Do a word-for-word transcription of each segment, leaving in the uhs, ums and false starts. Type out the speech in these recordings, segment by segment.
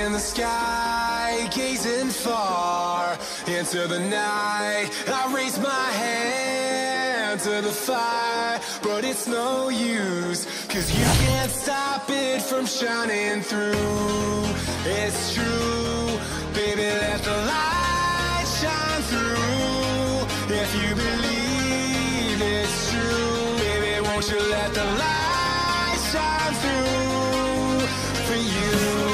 in the sky, gazing far into the night. I raise my hand to the fire, but it's no use, 'cause you can't stop it from shining through. It's true, baby, let the light shine through. If you believe it's true, baby, won't you let the light shine through for you.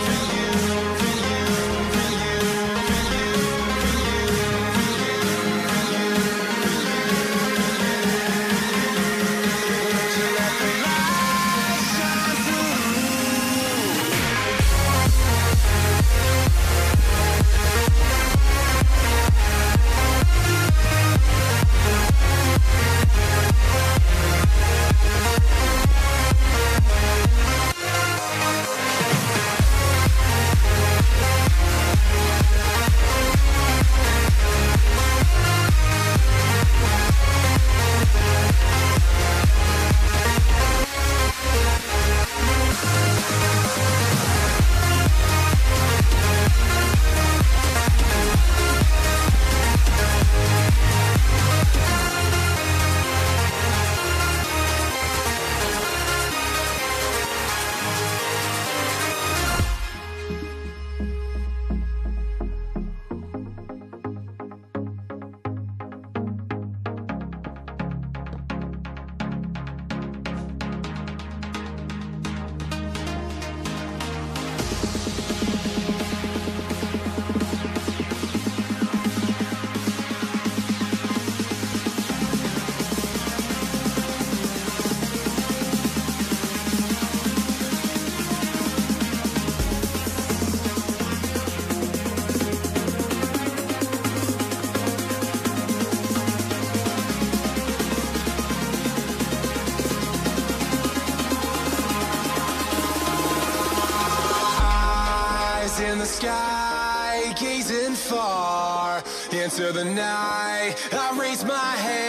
In the sky, gazing far into the night. I raise my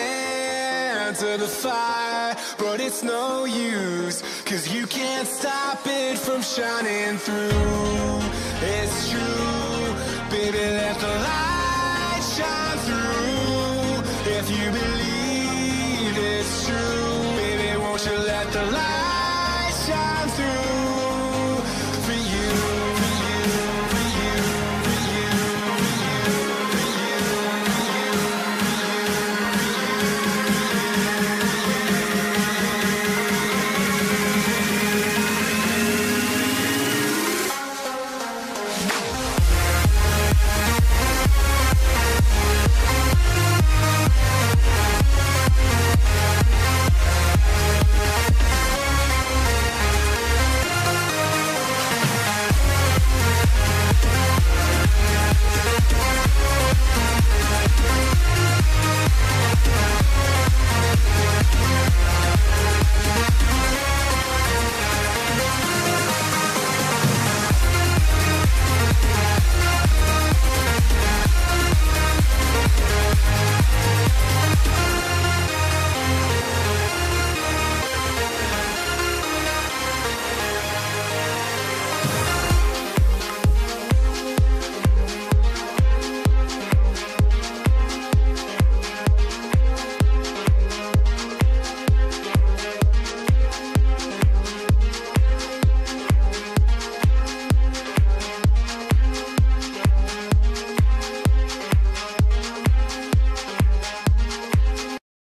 hand to the fire, but it's no use, 'cause you can't stop it from shining through. It's true, baby.